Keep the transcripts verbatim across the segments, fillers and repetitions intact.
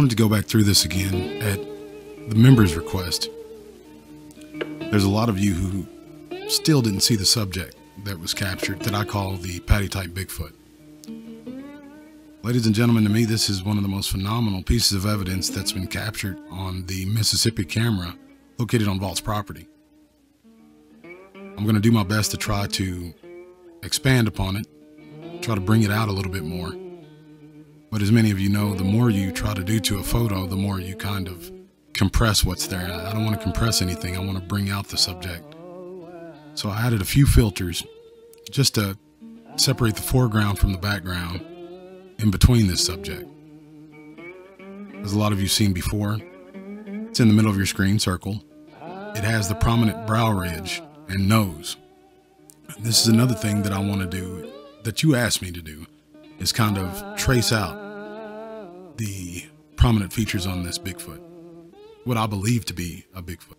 wanted to go back through this again at the members' request. There's a lot of you who still didn't see the subject that was captured that I call the patty-type Bigfoot. Ladies and gentlemen, to me, this is one of the most phenomenal pieces of evidence that's been captured on the Mississippi camera located on Vault's property. I'm going to do my best to try to expand upon it, try to bring it out a little bit more. But as many of you know, the more you try to do to a photo, the more you kind of compress what's there. I don't want to compress anything. I want to bring out the subject. So I added a few filters just to separate the foreground from the background in between this subject. As a lot of you seen before, it's in the middle of your screen circle. It has the prominent brow ridge and nose. And this is another thing that I want to do, that you asked me to do, is kind of trace out the prominent features on this Bigfoot, what I believe to be a Bigfoot.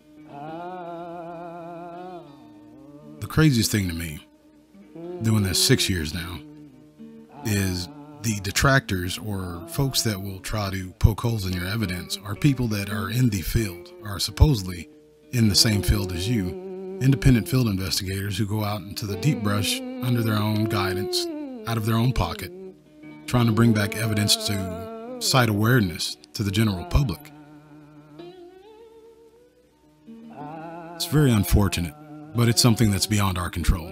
The craziest thing to me, doing this six years now, is the detractors or folks that will try to poke holes in your evidence are people that are in the field, are supposedly in the same field as you, independent field investigators who go out into the deep brush under their own guidance, out of their own pocket, trying to bring back evidence to cite awareness to the general public. It's very unfortunate, but it's something that's beyond our control.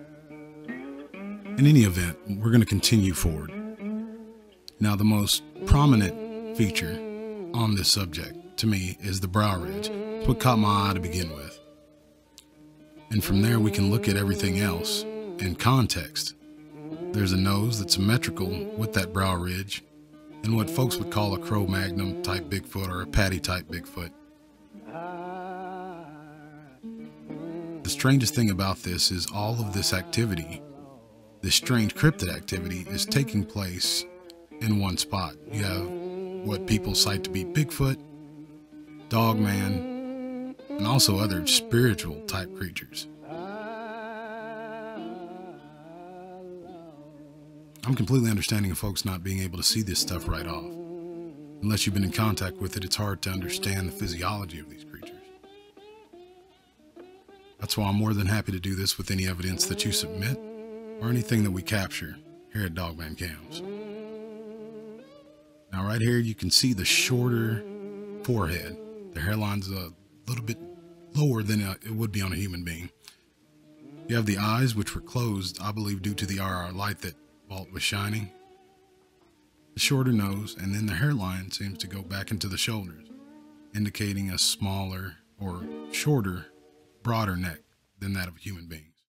In any event, we're going to continue forward. Now, the most prominent feature on this subject, to me, is the brow ridge. It's what caught my eye to begin with. And from there, we can look at everything else in context. There's a nose that's symmetrical with that brow ridge, and what folks would call a Cro-Magnon type Bigfoot or a patty type Bigfoot. The strangest thing about this is all of this activity, this strange cryptid activity, is taking place in one spot. You have what people cite to be Bigfoot, Dogman, and also other spiritual type creatures. I'm completely understanding of folks not being able to see this stuff right off. Unless you've been in contact with it, it's hard to understand the physiology of these creatures. That's why I'm more than happy to do this with any evidence that you submit or anything that we capture here at Dogmancams. Now right here, you can see the shorter forehead. The hairline's a little bit lower than it would be on a human being. You have the eyes, which were closed, I believe, due to the R R light that Vault was shining. The shorter nose, and then the hairline seems to go back into the shoulders, indicating a smaller or shorter, broader neck than that of human beings.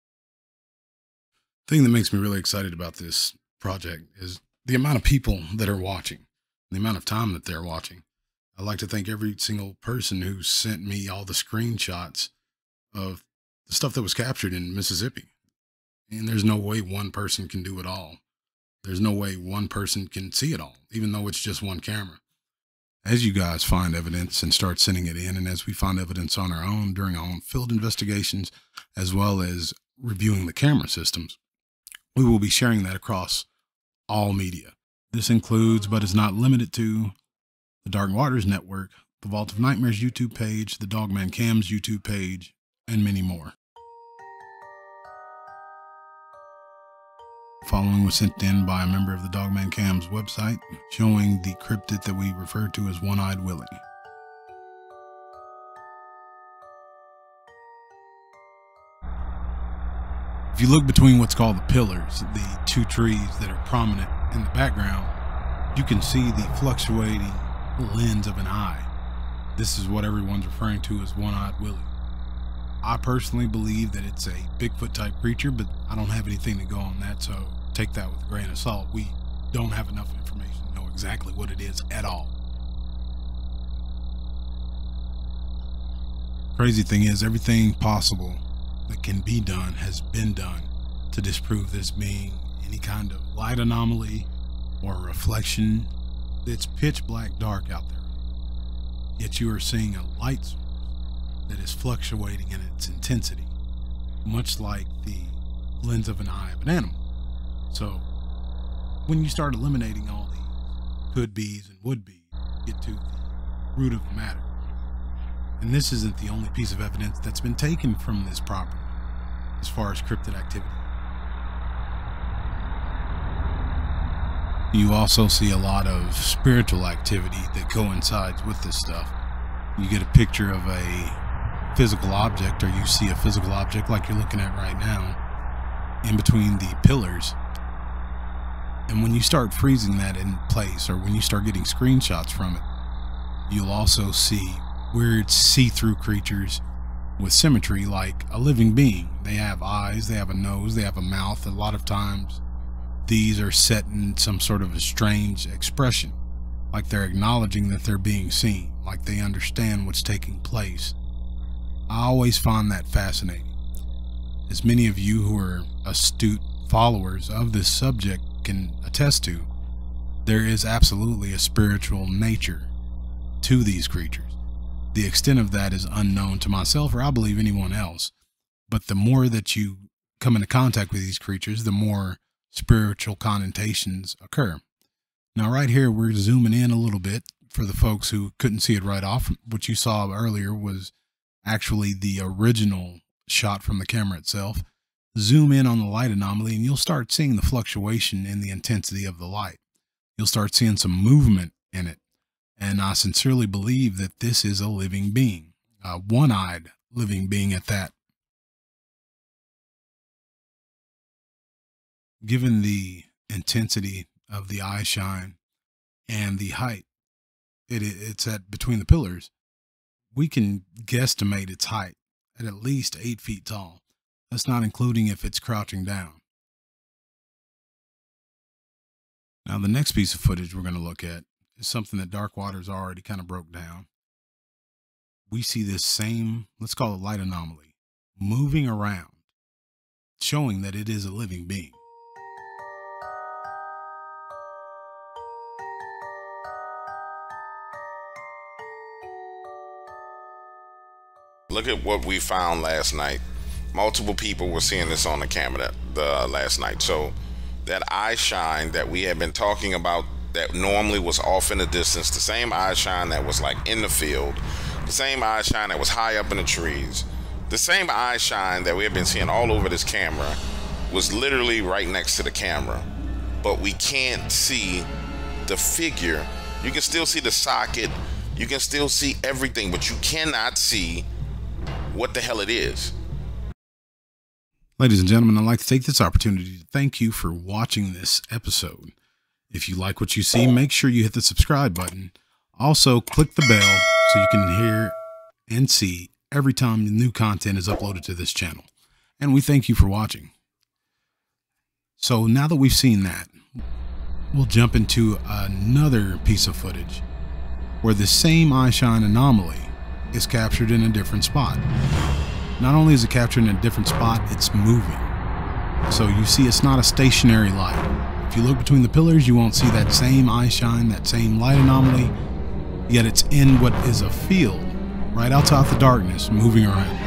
The thing that makes me really excited about this project is the amount of people that are watching, the amount of time that they're watching. I'd like to thank every single person who sent me all the screenshots of the stuff that was captured in Mississippi. And there's no way one person can do it all. There's no way one person can see it all, even though it's just one camera. As you guys find evidence and start sending it in, and as we find evidence on our own during our own field investigations, as well as reviewing the camera systems, we will be sharing that across all media. This includes, but is not limited to, the Dark Waters Network, the Vault of Nightmares YouTube page, the Dogmancams YouTube page, and many more. Following was sent in by a member of the Dogmancams website, showing the cryptid that we refer to as One-Eyed Willie. If you look between what's called the pillars, the two trees that are prominent in the background, you can see the fluctuating lens of an eye. This is what everyone's referring to as One-Eyed Willie. I personally believe that it's a Bigfoot type creature, but I don't have anything to go on that, so take that with a grain of salt. We don't have enough information to know exactly what it is at all. Crazy thing is, everything possible that can be done has been done to disprove this being any kind of light anomaly or reflection. It's pitch black dark out there, yet you are seeing a light source that is fluctuating in its intensity, much like the lens of an eye of an animal. So when you start eliminating all these could be's and would be, get to the root of the matter. And this isn't the only piece of evidence that's been taken from this property as far as cryptid activity. You also see a lot of spiritual activity that coincides with this stuff. You get a picture of a physical object, or you see a physical object like you're looking at right now in between the pillars. And when you start freezing that in place, or when you start getting screenshots from it, you'll also see weird see-through creatures with symmetry like a living being. They have eyes, they have a nose, they have a mouth. A lot of times these are set in some sort of a strange expression, like they're acknowledging that they're being seen, like they understand what's taking place. I always find that fascinating. As many of you who are astute followers of this subject can attest to, there is absolutely a spiritual nature to these creatures. The extent of that is unknown to myself, or I believe anyone else. But the more that you come into contact with these creatures, the more spiritual connotations occur. Now, right here, we're zooming in a little bit for the folks who couldn't see it right off. What you saw earlier was actually the original shot from the camera itself. Zoom in on the light anomaly, and you'll start seeing the fluctuation in the intensity of the light. You'll start seeing some movement in it. And I sincerely believe that this is a living being, a one-eyed living being at that. Given the intensity of the eye shine and the height it, it's at between the pillars, we can guesstimate its height at at least eight feet tall. That's not including if it's crouching down. Now, the next piece of footage we're going to look at is something that Dark Waters already kind of broke down. We see this same, let's call it light anomaly, moving around, showing that it is a living being. Look at what we found last night. Multiple people were seeing this on the camera that, the, last night. So that eye shine that we had been talking about that normally was off in the distance, the same eye shine that was like in the field, the same eye shine that was high up in the trees, the same eye shine that we have been seeing all over this camera was literally right next to the camera. But we can't see the figure. You can still see the socket, you can still see everything, but you cannot see what the hell it is. Ladies and gentlemen, I'd like to take this opportunity to thank you for watching this episode. If you like what you see, make sure you hit the subscribe button. Also, click the bell so you can hear and see every time new content is uploaded to this channel. And we thank you for watching. So now that we've seen that, we'll jump into another piece of footage where the same eye shine anomaly is captured in a different spot. Not only is it captured in a different spot, it's moving. So you see it's not a stationary light. If you look between the pillars, you won't see that same eye shine, that same light anomaly, yet it's in what is a field right outside the darkness, moving around.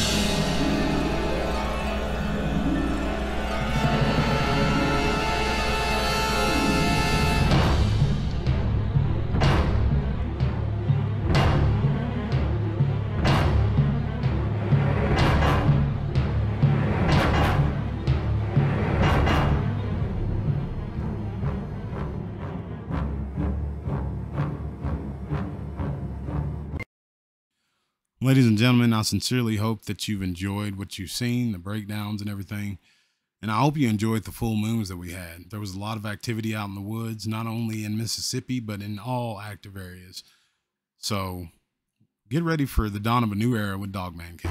Ladies and gentlemen, I sincerely hope that you've enjoyed what you've seen, the breakdowns and everything. And I hope you enjoyed the full moons that we had. There was a lot of activity out in the woods, not only in Mississippi, but in all active areas. So get ready for the dawn of a new era with Dogmancams.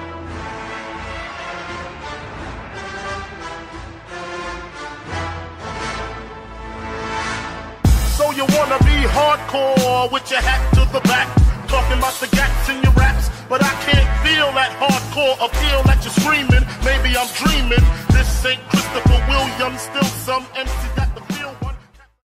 So you wanna be hardcore with your hat to the back, talking about the gaps in your raps, but I can't feel that hardcore appeal that you're screaming. Maybe I'm dreaming. This ain't Christopher Williams, still some M C